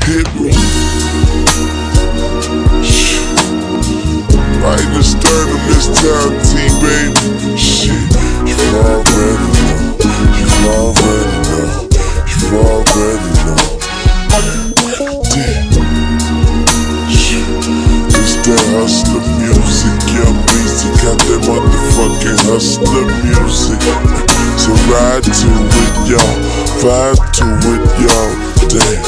hit me. Right in the sternum this time, T-baby. Shit, you already know. You already know. You already know. Damn. It's that hustler music, Young Beastie got that motherfucking hustler music. So ride to it, y'all, vibe to it, y'all. Damn.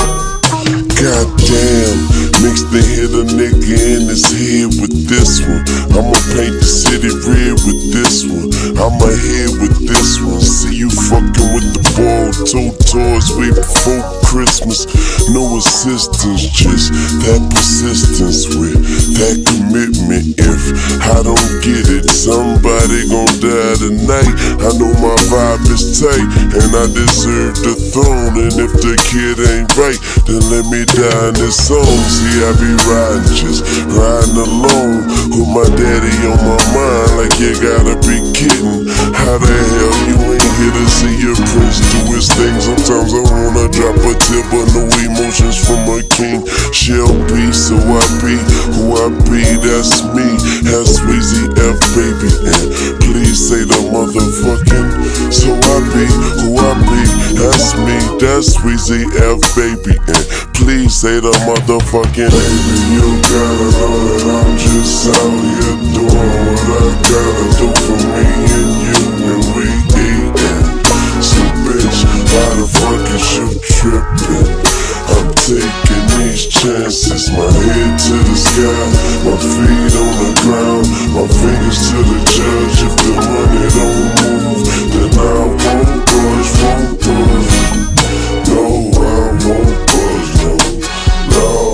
Goddamn, mix the hit a nigga in his head with this one. I'ma paint the city red with this one. I'ma head with this one. See you fucking with the ball, 2 tours way before Christmas. No assistance, just that persistence with that commitment. If I don't get it, somebody gon' die tonight. I know my vibe is tight, and I deserve the throne. And if the kid ain't right, then let me die in this song. See, I be riding, just riding alone with my daddy on my mind. Like you gotta be kidding. How the hell you ain't here to see your prince do his thing? Sometimes I wanna drop a tip, but no emotions from a king. Shall be, so I be who I be. That's me, that's Weezy F, baby. And please say the motherfucking. So I be who I be. That's me, that's Weezy F, baby. And please say the motherfucking. Baby, you gotta know that I'm just out here doing what I gotta do for me and you, and we eatin'. So bitch, why the fuck is you trippin'? I'm taking these chances, my head to the sky, my feet on the ground, my fingers to the judge. If the money don't move, then I won't budge, won't budge. No, I won't budge, no.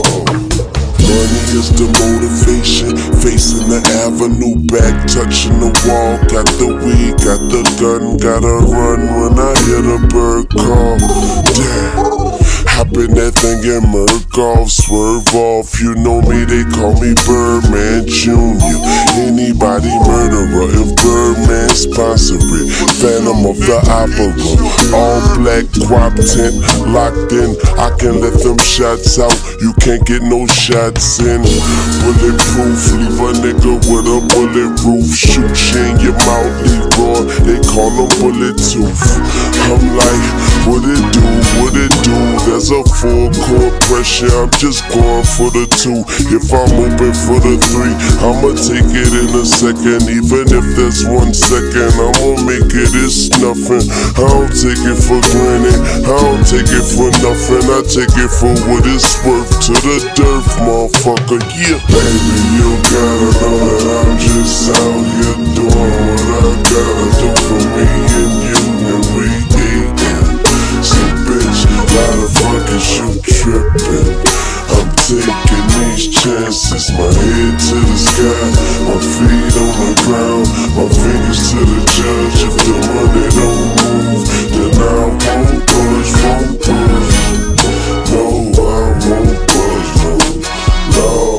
Money is the motivation, facing the avenue, back touching the wall. Got the weed, got the gun, gotta run when I hear the bird call. Damn. Hop in that thing and murk off, swerve off. You know me, they call me Birdman Jr. Anybody murderer if Birdman sponsor it. Phantom of the Opera, all black guap tent, locked in. I can let them shots out, you can't get no shots in. Bulletproof, leave a nigga with a bullet roof. Shoot you in your mouth, Leroy, they call him Bullet Tooth. I'm like, what it do, what it do? There's a full court pressure, I'm just going for the 2. If I'm open for the 3, I'ma take it in a second. Even if there's 1 second, I'ma make it, it's nothing. I don't take it for granted, I don't take it for nothing. I take it for what it's worth, to the dirt, motherfucker, yeah. Baby, you gotta know that I'm just out here doing what I gotta do for me and you, and we eatin'. So bitch, why the fuck is you trippin'? I'm taking these chances, my head to the sky, my feet on the ground, my fingers to the judge. If the money don't move, then I won't budge, won't budge. No, I won't budge, no.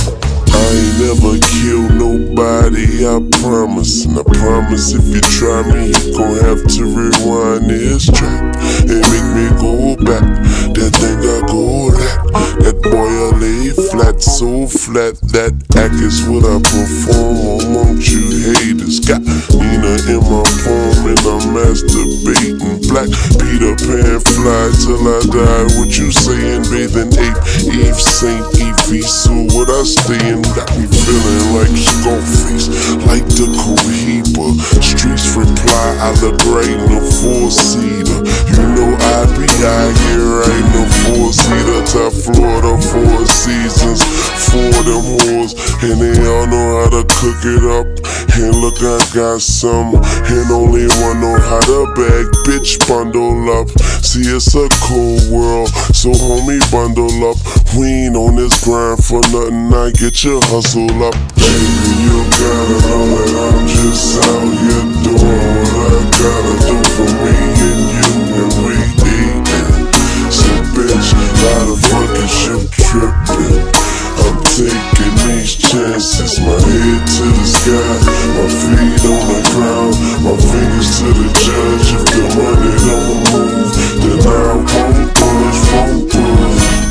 I ain't never killed nobody, I promise. And I promise if you try me, you gon' have to rewind this track and make me go back. That thing I go that. That boy I lay flat, so flat. That act is what I perform amongst you haters. Got Nina in my palm and I'm masturbating. Black Peter Pan fly till I die. What you saying? Bathing ape, Eve, Saint Evie. So what I stay in got me feeling like Scarface, like the Cohiba. Streets reply, I look right in the 4-seater. You know I be out here, I ain't no 4-seater. Top Florida, 4 seasons, 4 them whores, and they all know how to cook it up. And look, I got some, and only one know how to bag. Bitch, bundle up. See, it's a cold world, so homie, bundle up. We ain't on this grind for nothing, I get your hustle up. Baby, you gotta know that I'm just out here doing what I gotta do for me and you, and we eatin'. So bitch, why the fuck is you trippin'? I'm taking these chances, my head to the sky, my feet on the ground, my fingers to the judge. If the money don't move, then I won't budge, won't budge.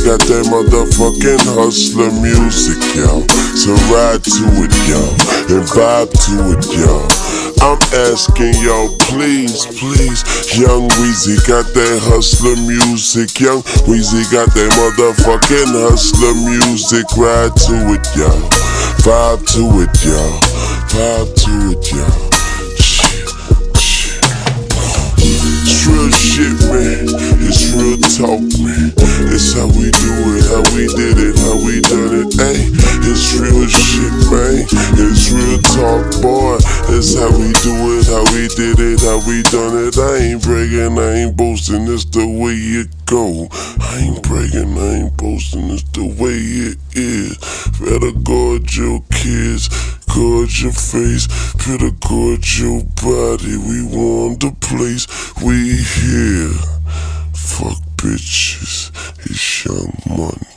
got that motherfucking hustler music, y'all. So ride to it, y'all, and vibe to it, y'all. I'm asking y'all, please, please. Young Weezy got that hustler music. Young Weezy got that motherfucking hustler music. Ride to it, y'all. Vibe to it, y'all. Vibe to it, y'all. It's real shit, man. It's real talk, man. It's how we do it, how we did it, how we done it, ayy. It's real shit, man. It's real talk, boy. It's how we do it, how we did it, how we done it. I ain't bragging, I ain't boasting, it's the way it go. I ain't bragging, I ain't boasting, it's the way it is. Better guard your kids, guard your face, better guard your body. We want the place, we here. Fuck bitches, it's Young Money.